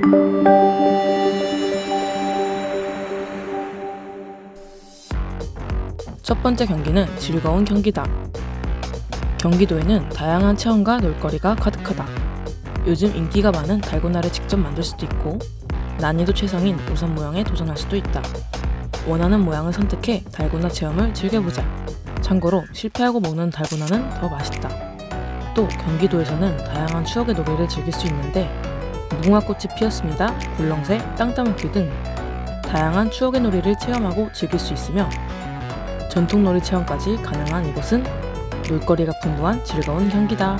첫 번째 경기는 즐거운 경기다. 경기도에는 다양한 체험과 놀거리가 가득하다. 요즘 인기가 많은 달고나를 직접 만들 수도 있고 난이도 최상인 우선 모양에 도전할 수도 있다. 원하는 모양을 선택해 달고나 체험을 즐겨보자. 참고로 실패하고 먹는 달고나는 더 맛있다. 또 경기도에서는 다양한 추억의 놀이를 즐길 수 있는데 무궁화꽃이 피었습니다, 굴렁쇠, 땅 따먹기 등 다양한 추억의 놀이를 체험하고 즐길 수 있으며 전통놀이 체험까지 가능한 이곳은 놀거리가 풍부한 즐거운 경기다.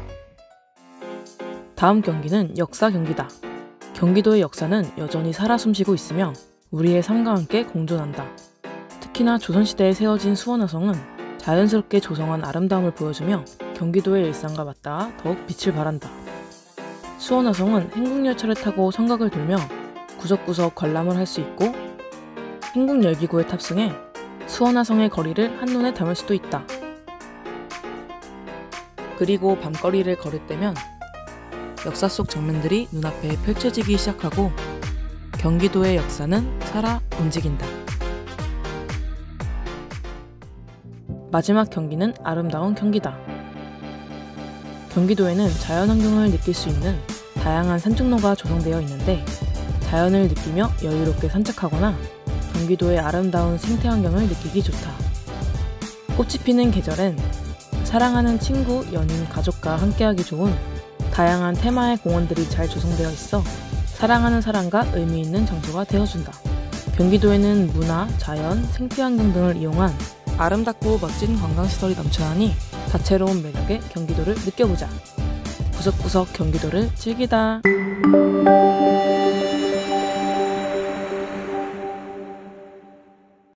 다음 경기는 역사 경기다. 경기도의 역사는 여전히 살아 숨쉬고 있으며 우리의 삶과 함께 공존한다. 특히나 조선시대에 세워진 수원화성은 자연스럽게 조성한 아름다움을 보여주며 경기도의 일상과 맞닿아 더욱 빛을 발한다. 수원화성은 행궁열차를 타고 성곽을 돌며 구석구석 관람을 할 수 있고 행궁열기구에 탑승해 수원화성의 거리를 한눈에 담을 수도 있다. 그리고 밤거리를 걸을 때면 역사 속 장면들이 눈앞에 펼쳐지기 시작하고 경기도의 역사는 살아 움직인다. 마지막 경기는 아름다운 경기다. 경기도에는 자연환경을 느낄 수 있는 다양한 산책로가 조성되어 있는데 자연을 느끼며 여유롭게 산책하거나 경기도의 아름다운 생태환경을 느끼기 좋다. 꽃이 피는 계절엔 사랑하는 친구, 연인, 가족과 함께하기 좋은 다양한 테마의 공원들이 잘 조성되어 있어 사랑하는 사람과 의미 있는 장소가 되어준다. 경기도에는 문화, 자연, 생태환경 등을 이용한 아름답고 멋진 관광시설이 넘쳐나니 다채로운 매력의 경기도를 느껴보자. 구석구석 경기도를 즐기다.